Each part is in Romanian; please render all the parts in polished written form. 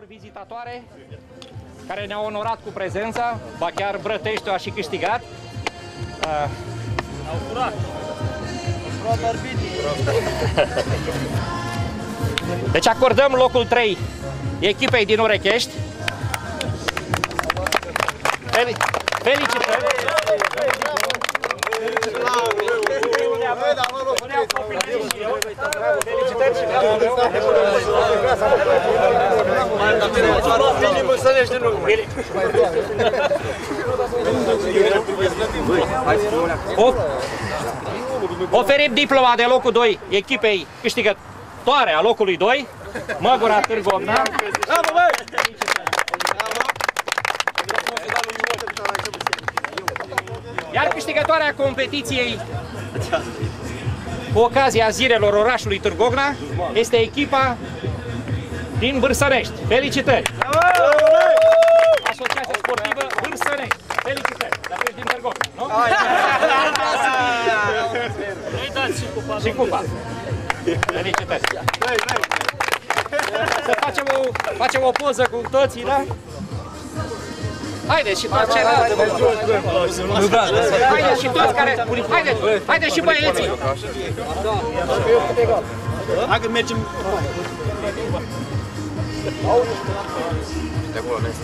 ori vizitatoare care ne-au onorat cu prezența, ba chiar Brăteștiu a și câștigat. Au furat. Au furat arbitrii. Deci acordăm locul 3 echipei din Urechești. Felicitări! Oferim diploma de locul 2 echipei câștigătoare a locului 2, Măgura Târgu Ocna. Iar câștigătoarea competiției cu ocazia zilelor orașului Târgu Ocna este echipa din Vârsănești. Felicitări! Asociația Sportivă Vârsănești. Felicitări! Dar tu ești din Târgu Ocna, nu? Noi dați și cupa. Și cupa. Felicitări! Să facem o poză cu toții, da? Haideți și toți ceilalți! Haideți și toți care... Haideți și băieții! Hai că mergem... De acolo, ne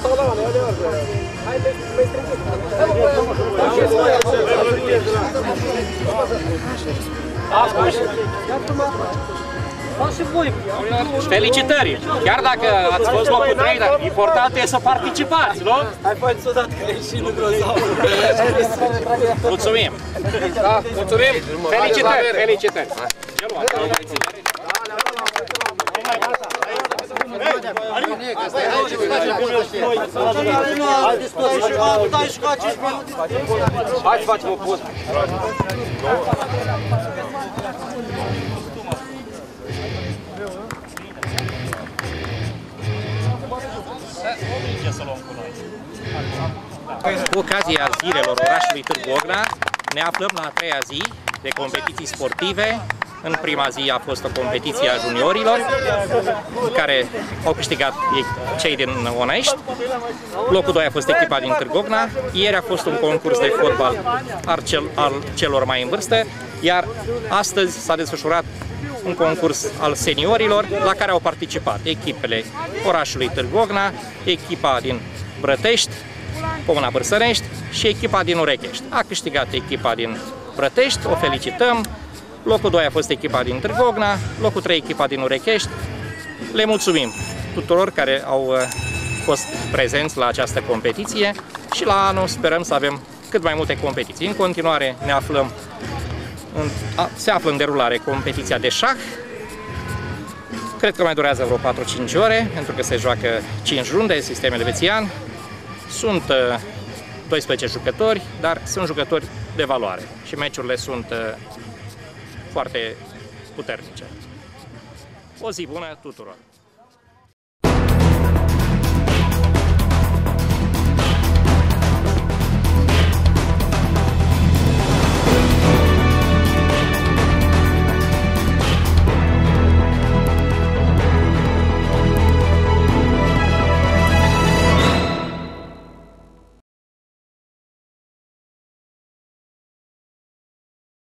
Felicitări! Chiar dacă ați fost locul 3, dar important e să participați, nu? Hai faceți odată că e și lucrul ăsta. Mulțumim! Mulțumim! Felicitări! Felicitări! Hai să facem o poză. Cu ocazia zilelor orașului Târgu Ocna, ne aflăm la a treia zi de competiții sportive. În prima zi a fost o competiție a juniorilor, care au câștigat cei din Onești. Locul 2 a fost echipa din Târgu Ocna. Ieri a fost un concurs de fotbal al celor mai în vârstă, iar astăzi s-a desfășurat un concurs al seniorilor, la care au participat echipele orașului Târgu Ocna, echipa din Brătești, Comuna Vârsănești și echipa din Urechești. A câștigat echipa din Brătești, o felicităm. Locul 2 a fost echipa din Târgu Ocna, locul 3 echipa din Urechești. Le mulțumim tuturor care au fost prezenți la această competiție și la anul sperăm să avem cât mai multe competiții. În continuare se află în derulare competiția de șah. Cred că mai durează vreo 4-5 ore, pentru că se joacă 5 runde, sistem elvețian. Sunt 12 jucători, dar sunt jucători de valoare și meciurile sunt foarte puternice. O zi bună tuturor!